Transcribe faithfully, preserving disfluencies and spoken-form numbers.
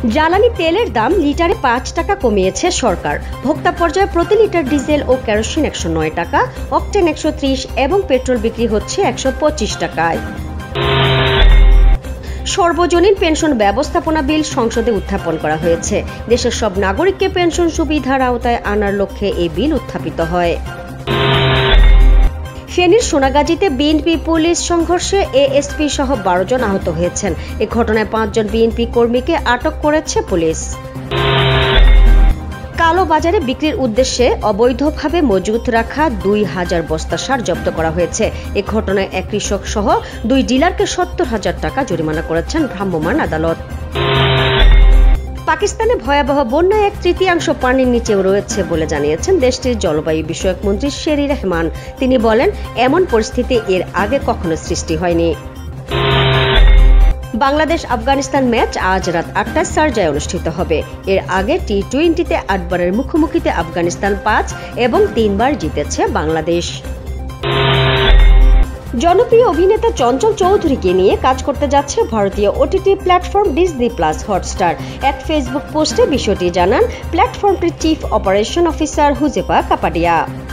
জ্বালানি তেলের দাম লিটারে পাঁচ টাকা কমিয়েছে সরকার। ভোক্তা পর্যায়ে প্রতি লিটার ডিজেল ও কেরোসিন একশো নয় টাকা, অকটেন একশো ত্রিশ এবং পেট্রোল বিক্রি হচ্ছে একশো পঁচিশ টাকায়। সর্বজনীন পেনশন ব্যবস্থাপনা বিল সংসদে উত্থাপন করা হয়েছে। দেশের সব নাগরিককে পেনশন সুবিধার আওতায় আনার লক্ষ্যে এই বিল উত্থাপিত হয়। ফেনীর সোনাগাজীতে বিএনপি পুলিশ সংঘর্ষে এএসপি সহ বারো জন আহত হয়েছেন। এ ঘটনায় পাঁচজন বিএনপি কর্মীকে আটক করেছে পুলিশ। কালো বাজারে বিক্রির উদ্দেশ্যে অবৈধভাবে মজুত রাখা দুই হাজার বস্তা সার জব্দ করা হয়েছে। এ ঘটনায় এক কৃষক সহ দুই ডিলারকে সত্তর হাজার টাকা জরিমানা করেছেন ভ্রাম্যমাণ আদালত। পাকিস্তানে ভয়াবহ বন্যায় এক তৃতীয়াংশ পানির নিচেও রয়েছে বলে জানিয়েছেন দেশটির জলবায়ু বিষয়ক মন্ত্রী শেরি রহমান। তিনি বলেন, এমন পরিস্থিতি এর আগে কখনো সৃষ্টি হয়নি। বাংলাদেশ আফগানিস্তান ম্যাচ আজ রাত আটটায় শারজায় অনুষ্ঠিত হবে। এর আগে টি টোয়েন্টিতে আটবারের মুখোমুখিতে আফগানিস্তান পাঁচ এবং তিনবার জিতেছে বাংলাদেশ। জনপ্রিয় অভিনেতা চঞ্চল চৌধুরীকে নিয়ে কাজ করতে যাচ্ছে ভারতীয় OTT platform Disney plus Hotstar. এক ফেসবুক পোস্টে বিষয়টি জানান প্ল্যাটফর্মটির chief operation officer Huzefa Kapadia.